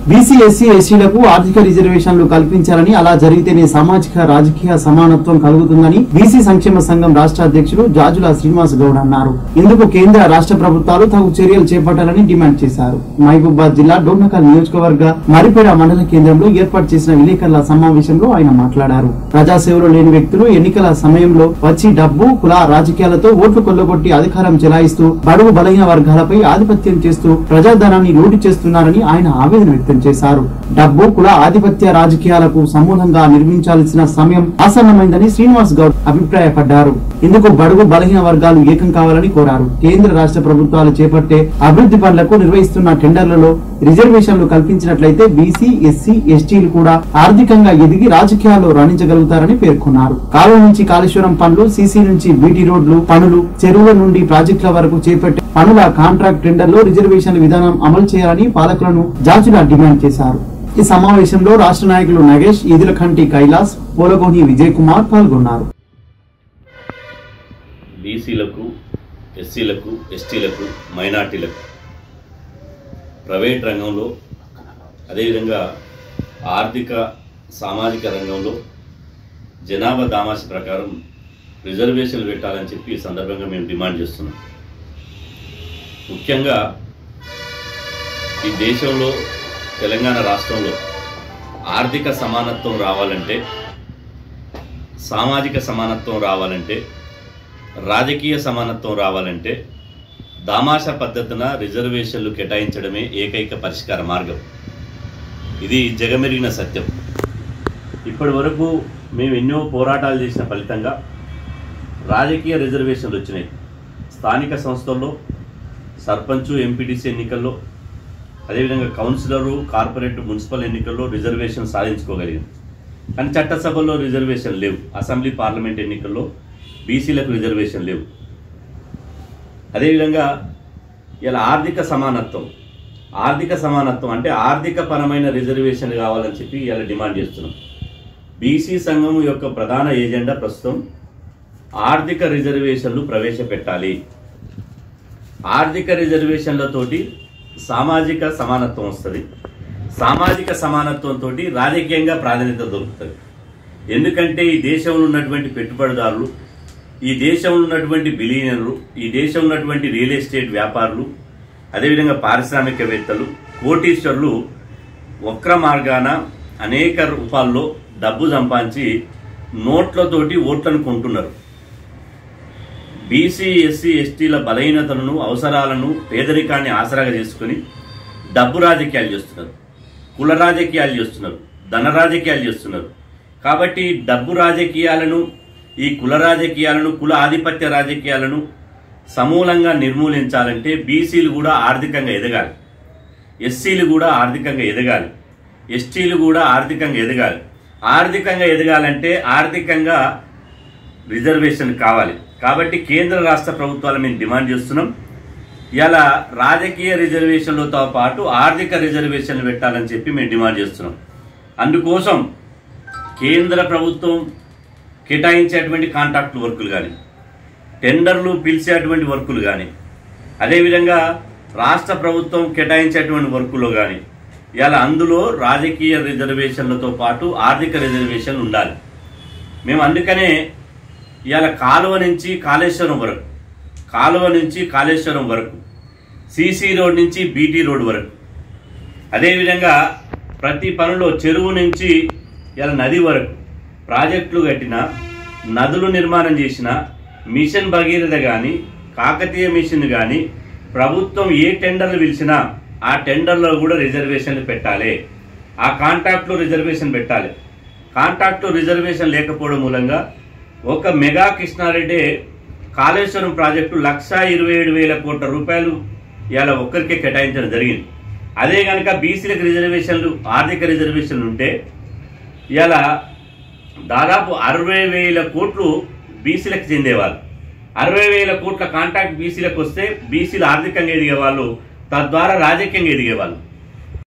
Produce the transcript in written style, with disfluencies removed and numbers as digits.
BC SC ఎస్టీలకు ఆర్థిక రిజర్వేషన్లు కల్పించాలని, అలా జరిగితేనే సామాజిక రాజకీయ సమానత్వం కలుగుతుందని బీసీ సంక్షేమ సంఘం రాష్ట్ర అధ్యక్షులు జాజుల శ్రీనివాస్ గౌడ్ అన్నారు. ఇందుకు కేంద్ర రాష్ట్ర ప్రభుత్వాలు తగు చర్యలు చేపట్టాలని డిమాండ్ చేశారు. మహబూబాబాద్ జిల్లా డోర్నకల్ నియోజకవర్గ మరిపేడ మండల కేంద్రంలో ఏర్పాటు చేసిన విలేకరుల సమావేశంలో ఆయన మాట్లాడారు. ప్రజాసేవలో లేని వ్యక్తులు ఎన్నికల సమయంలో వచ్చి డబ్బు, కుల రాజకీయాలతో ఓట్లు కొల్లగొట్టి అధికారం చెలాయిస్తూ బడుగు బలహీన వర్గాలపై ఆధిపత్యం చేస్తూ ప్రజాధనాన్ని లూటి చేస్తున్నారని ఆయన ఆవేదన వ్యక్తం చేశారు. డబ్బు, కుల ఆధిపత్య రాజకీయాలకు సమూలంగా నిర్మించాల్సిన సమయం ఆసన్నమైందని శ్రీనివాస్ గౌడ్ అభిప్రాయపడ్డారు. ఇందుకు బడుగు బలహీన వర్గాలు ఏకం కావాలని కోరారు. కేంద్ర రాష్ట్ర ప్రభుత్వాలు చేపట్టే అభివృద్ధి పనులకు నిర్వహిస్తున్న టెండర్లలో రిజర్వేషన్లు కల్పించినట్లయితే బీసీ, ఎస్సీ, ఎస్టీలు కూడా ఆర్థికంగా ఎదిగి రాజకీయాల్లో రాణించగలుగుతారని పేర్కొన్నారు. కాలువ నుంచి కాళేశ్వరం పనులు, సీసీ నుంచి బీటీ రోడ్లు పనులు, చెరువుల నుండి ప్రాజెక్టుల వరకు చేపట్టే పనుల కాంట్రాక్ట్ టెండర్లో రిజర్వేషన్ల విధానం అమలు చేయాలని పాలకులను జాజుల డిమాండ్ చేశారు. ఈ సమావేశంలో రాష్ట్ర నాయకులు నగేష్, ఈదులకంటి కైలాస్, పోలగోని విజయ్ కుమార్ పాల్గొన్నారు. బీసీలకు, ఎస్సీలకు, ఎస్టీలకు, మైనార్టీలకు ప్రైవేట్ రంగంలో, అదేవిధంగా ఆర్థిక సామాజిక రంగంలో జనాభా దామాష ప్రకారం రిజర్వేషన్లు పెట్టాలని చెప్పి ఈ సందర్భంగా మేము డిమాండ్ చేస్తున్నాం. ముఖ్యంగా ఈ దేశంలో, తెలంగాణ రాష్ట్రంలో ఆర్థిక సమానత్వం రావాలంటే, సామాజిక సమానత్వం రావాలంటే, రాజకీయ సమానత్వం రావాలంటే దామాషా పద్ధతిన రిజర్వేషన్లు కేటాయించడమే ఏకైక పరిష్కార మార్గం. ఇది జగమెరిగిన సత్యం. ఇప్పటి వరకు మేము ఎన్నో పోరాటాలు చేసిన ఫలితంగా రాజకీయ రిజర్వేషన్లు వచ్చినాయి. స్థానిక సంస్థల్లో సర్పంచు, ఎంపీటీసీ ఎన్నికల్లో, అదేవిధంగా కౌన్సిలరు, కార్పొరేట్, మున్సిపల్ ఎన్నికల్లో రిజర్వేషన్ సాధించుకోగలిగింది. కానీ చట్టసభల్లో రిజర్వేషన్ లేవు. అసెంబ్లీ, పార్లమెంట్ ఎన్నికల్లో బీసీలకు రిజర్వేషన్ లేవు. అదేవిధంగా ఇలా ఆర్థిక సమానత్వం అంటే ఆర్థిక పరమైన రిజర్వేషన్ కావాలని చెప్పి ఇలా డిమాండ్ చేస్తున్నాం. బీసీ సంఘం యొక్క ప్రధాన ఏజెండా ప్రస్తుతం ఆర్థిక రిజర్వేషన్లు ప్రవేశపెట్టాలి. ఆర్థిక రిజర్వేషన్లతోటి సామాజిక సమానత్వం వస్తుంది. సామాజిక సమానత్వంతో రాజకీయంగా ప్రాధాన్యత దొరుకుతుంది. ఎందుకంటే ఈ దేశంలో ఉన్నటువంటి పెట్టుబడిదారులు, ఈ దేశంలో ఉన్నటువంటి బిలియనర్లు, ఈ దేశంలో ఉన్నటువంటి రియల్ ఎస్టేట్ వ్యాపారులు, అదేవిధంగా పారిశ్రామికవేత్తలు, కోటీశ్వరులు వక్ర మార్గాన అనేక రూపాల్లో డబ్బు సంపాదించి నోట్లతోటి ఓట్లను కొంటున్నారు. బీసీ, ఎస్సీ, ఎస్టీల బలహీనతలను, అవసరాలను, పేదరికాన్ని ఆసరాగా చేసుకుని డబ్బు రాజకీయాలు చేస్తున్నారు, కుల రాజకీయాలు చేస్తున్నారు, ధన రాజకీయాలు చేస్తున్నారు. కాబట్టి డబ్బు రాజకీయాలను, ఈ కుల రాజకీయాలను, కుల ఆధిపత్య రాజకీయాలను సమూలంగా నిర్మూలించాలంటే బీసీలు కూడా ఆర్థికంగా ఎదగాలి, ఎస్సీలు కూడా ఆర్థికంగా ఎదగాలి, ఎస్టీలు కూడా ఆర్థికంగా ఎదగాలి. ఆర్థికంగా ఎదగాలంటే ఆర్థికంగా రిజర్వేషన్ కావాలి. కాబట్టి కేంద్ర రాష్ట్ర ప్రభుత్వాలు మేము డిమాండ్ చేస్తున్నాం. ఇలా రాజకీయ రిజర్వేషన్లతో పాటు ఆర్థిక రిజర్వేషన్లు పెట్టాలని చెప్పి మేము డిమాండ్ చేస్తున్నాం. అందుకోసం కేంద్ర ప్రభుత్వం కేటాయించేటువంటి కాంట్రాక్ట్ వర్కులు కానీ, టెండర్లు పిలిచేటువంటి వర్కులు కానీ, అదేవిధంగా రాష్ట్ర ప్రభుత్వం కేటాయించేటువంటి వర్కులు కానీ ఇలా అందులో రాజకీయ రిజర్వేషన్లతో పాటు ఆర్థిక రిజర్వేషన్లు ఉండాలి. మేము అందుకనే ఇవాళ కాలువ నుంచి కాళేశ్వరం వరకు, సీసీ రోడ్ నుంచి బీటీ రోడ్ వరకు, అదేవిధంగా ప్రతి పనిలో చెరువు నుంచి ఇలా నది వరకు ప్రాజెక్టులు కట్టిన, నదులు నిర్మాణం చేసిన, మిషన్ భగీరథ కానీ, కాకతీయ మిషన్ కానీ ప్రభుత్వం ఏ టెండర్లు పిలిచినా ఆ టెండర్లో కూడా రిజర్వేషన్లు పెట్టాలి. ఆ కాంట్రాక్ట్లో రిజర్వేషన్ పెట్టాలి. కాంట్రాక్ట్లో రిజర్వేషన్ లేకపోవడం మూలంగా ఒక మెగా కృష్ణారెడ్డి కాళేశ్వరం ప్రాజెక్టు 1,27,000 కోట్ల రూపాయలు ఇలా ఒక్కరికే కేటాయించడం జరిగింది. అదే కనుక బీసీలకు రిజర్వేషన్లు, ఆర్థిక రిజర్వేషన్లు ఉంటే ఇలా దాదాపు 60,000 కోట్లు బీసీలకు చెందేవాళ్ళు. 60,000 కోట్ల కాంట్రాక్ట్ బీసీలకు వస్తే బీసీలు ఆర్థికంగా ఎదిగేవాళ్ళు, తద్వారా రాజకీయంగా ఎదిగేవాళ్ళు.